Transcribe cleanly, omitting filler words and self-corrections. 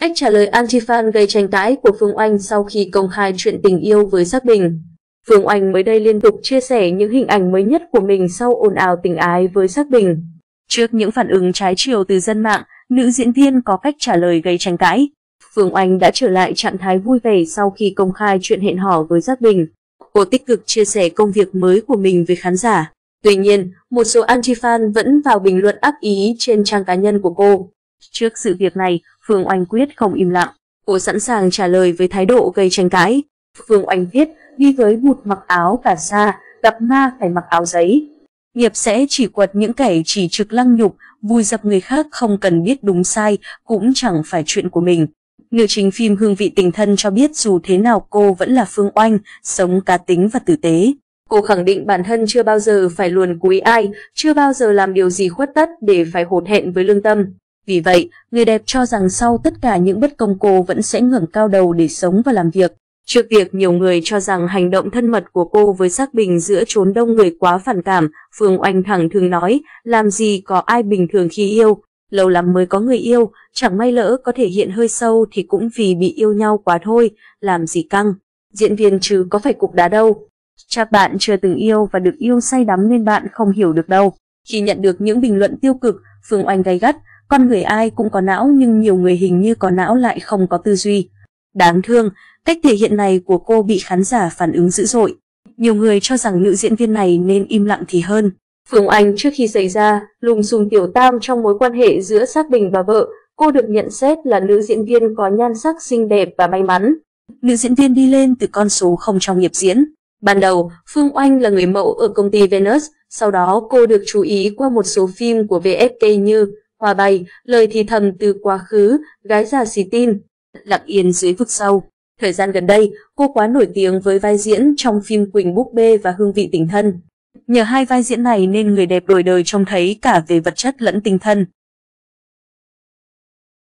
Cách trả lời anti-fan gây tranh cãi của Phương Oanh sau khi công khai chuyện tình yêu với Sắc Bình. Phương Oanh mới đây liên tục chia sẻ những hình ảnh mới nhất của mình sau ồn ào tình ái với Sắc Bình. Trước những phản ứng trái chiều từ dân mạng, nữ diễn viên có cách trả lời gây tranh cãi. Phương Oanh đã trở lại trạng thái vui vẻ sau khi công khai chuyện hẹn hò với Sắc Bình. Cô tích cực chia sẻ công việc mới của mình với khán giả. Tuy nhiên, một số anti-fan vẫn vào bình luận ác ý trên trang cá nhân của cô. Trước sự việc này, Phương Oanh quyết không im lặng. Cô sẵn sàng trả lời với thái độ gây tranh cãi. Phương Oanh viết, đi với bụt mặc áo cà sa, gặp ma phải mặc áo giấy. Nghiệp sẽ chỉ quật những kẻ chỉ trực lăng nhục, vùi dập người khác không cần biết đúng sai, cũng chẳng phải chuyện của mình. Nữ chính phim Hương vị tình thân cho biết dù thế nào cô vẫn là Phương Oanh, sống cá tính và tử tế. Cô khẳng định bản thân chưa bao giờ phải luồn cúi ai, chưa bao giờ làm điều gì khuất tất để phải hổ thẹn với lương tâm. Vì vậy, người đẹp cho rằng sau tất cả những bất công cô vẫn sẽ ngẩng cao đầu để sống và làm việc. Trước việc nhiều người cho rằng hành động thân mật của cô với Sắc Bình giữa chốn đông người quá phản cảm, Phương Oanh thẳng thừng nói, làm gì có ai bình thường khi yêu, lâu lắm mới có người yêu, chẳng may lỡ có thể hiện hơi sâu thì cũng vì bị yêu nhau quá thôi, làm gì căng. Diễn viên chứ có phải cục đá đâu. Chắc bạn chưa từng yêu và được yêu say đắm nên bạn không hiểu được đâu. Khi nhận được những bình luận tiêu cực, Phương Oanh gay gắt, con người ai cũng có não nhưng nhiều người hình như có não lại không có tư duy. Đáng thương, cách thể hiện này của cô bị khán giả phản ứng dữ dội. Nhiều người cho rằng nữ diễn viên này nên im lặng thì hơn. Phương Oanh trước khi xảy ra lùm xùm tiểu tam trong mối quan hệ giữa Sắc Bình và vợ, cô được nhận xét là nữ diễn viên có nhan sắc xinh đẹp và may mắn. Nữ diễn viên đi lên từ con số không trong nghiệp diễn. Ban đầu, Phương Oanh là người mẫu ở công ty Venus, sau đó cô được chú ý qua một số phim của VFK như Hoa Bay, Lời thì thầm từ quá khứ, Gái già xì tin, Lặng yên dưới vực sâu. Thời gian gần đây, cô quá nổi tiếng với vai diễn trong phim Quỳnh Búp Bê và Hương vị tình thân. Nhờ hai vai diễn này nên người đẹp đổi đời trông thấy cả về vật chất lẫn tinh thần.